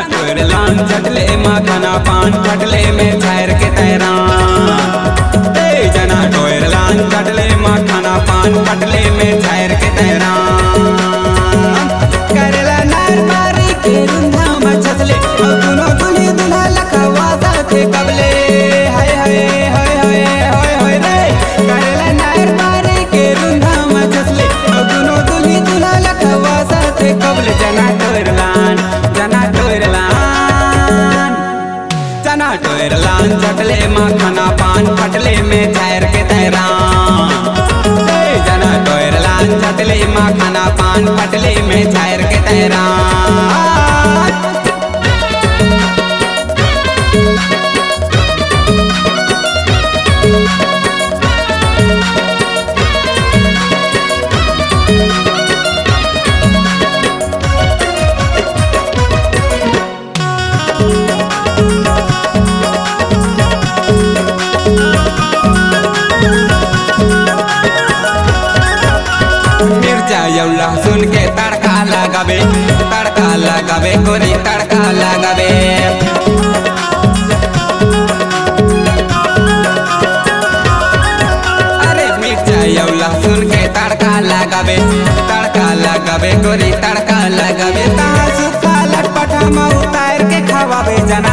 टोरलान चटले मखाना पान फटले में ठहर के तैरान। जना टोरलान चटले मखाना पान फटले में ठहर के तैरान। करेला नार मारी के रुंधा मछले दोनों दुनी दुल्हा लखवा साथे कबले हाय हाय हाय हाय हाय हाय रे। करेला नार मारी के रुंधा मछले दोनों दुनी दुल्हा लखवा साथे कबले। जना टोरलान चटले मखाना पान फटले में ठहर के तैरान। जना टोरलान चटले मखाना पान फटले में ठहर के तैरान। लहसुन के तड़का लगावे गोरी तड़का लगावे। अरे मिर्चाई और लहसुन के तड़का लगावे गोरी तड़का लगावे। कहाँ सूखा लटपटा में उतार के खवावे। जना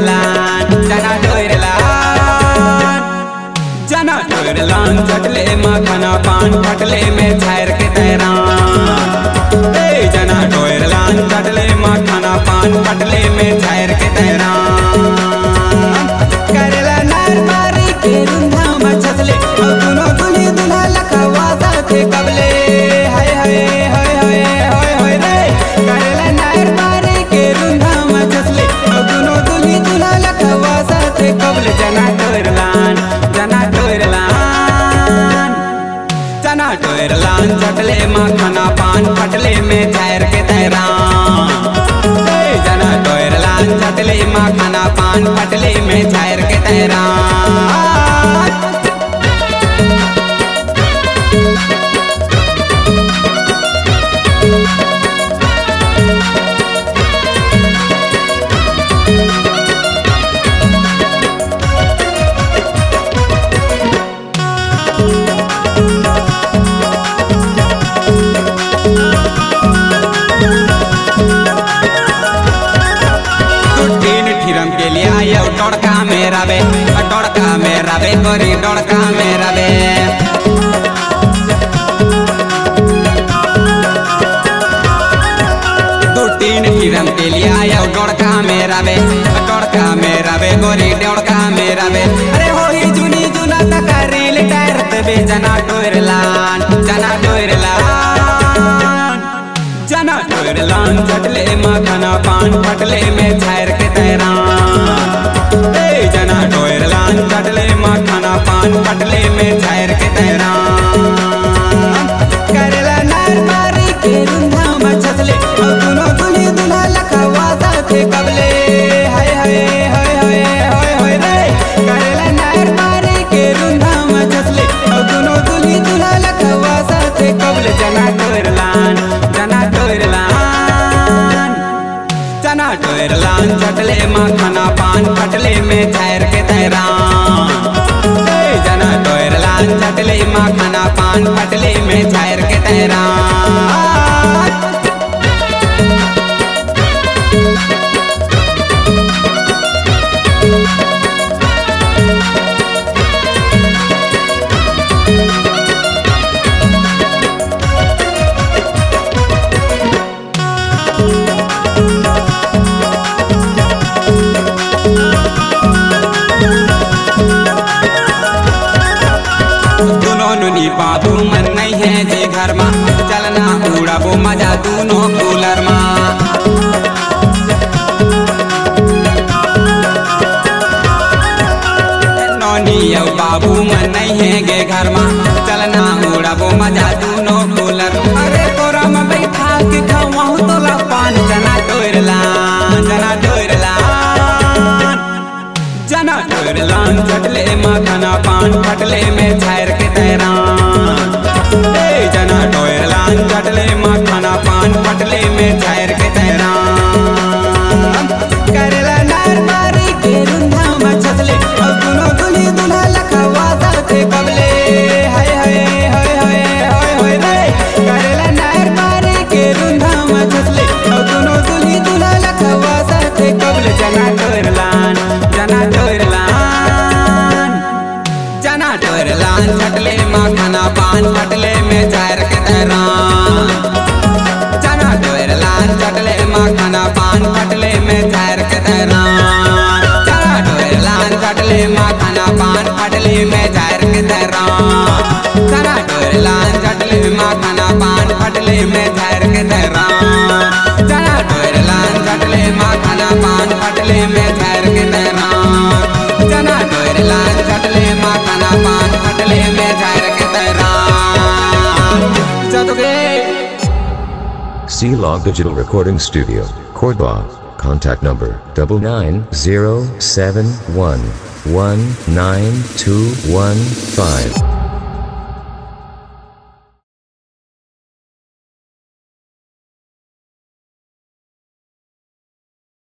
टोरलान चटले मखाना पान फटले में ठहर के तैरान। जना टोरलान चटले मखाना पान फटले में ठहर के तैरान। करेला नार मारी के रुंधा मछले दोनों दुनी दुल्हा लखवा साथे कबले हाय हाय हाय हाय हाय हाय रे। करेला नार मारी के रुंधा मछले दोनों दुनी दुल्हा लखवा साथे कबले। जना टोरलान चटले मखाना पान फटले में ठहर के तैरान। जना टोरलान चटले मखाना पान फटले में ठहर के तैरान। डोड़का मेरा बे गोरी डोड़का मेरा बे। दो तीन किरम के लिए आया डोड़का मेरा बे गोरी डोड़का मेरा बे। अरे हो ही जुनी जुना तकरील टैरत बे। जना टोरलान चटले मखाना पान फटले में ठहर के तैरान। जना टोरलान चटले मखाना पान फटले में ठहर के तैरान। करेला नार मारी के रुंधा मछले दोनों दुनी दुल्हा लखवा साथे कबले हाय हाय हाय हाय हाय हाय रे। करेला नार मारी के रुंधा मछले दोनों दुनी दुल्हा लखवा साथे कबले। जना टोरलान चटले मखाना पान फटले में ठहर के तैरान। जना टोरलान चटले मखाना पान फटले में ठहर के तैरान। बाबू मन नहीं है जे घर में चलना उड़ाबो मजा दोनों कूलर में। नौनी बाबू मन नहीं है गे घर में चलना उड़ाबो मजा दोनों कूलर। अरे तोरा में बैठा के खाऊं तोला पान। जना टोरलान चटले मखाना पान फटले में ठहर के तैरान। जना टोरलान चटले मखाना पान फटले में ठहर के तैरान। लान चटले मखाना पान फटले में जहर के तैरान चना डोर लान चटले मखाना पान फटले में जहर के तैरान चना डोर लान चटले मखाना पान फटले में जहर के तैरान चना डोर लान चटले मखाना पान फटले में जहर के तैरान चना डोर लान चटले मखाना पान फटले में जहर के तैरान चना डोर लान चटले मखाना पान फटले में जहर के तैरान चतुगे C-Log Digital Recording Studio, Cordoba. Contact number 99071192215.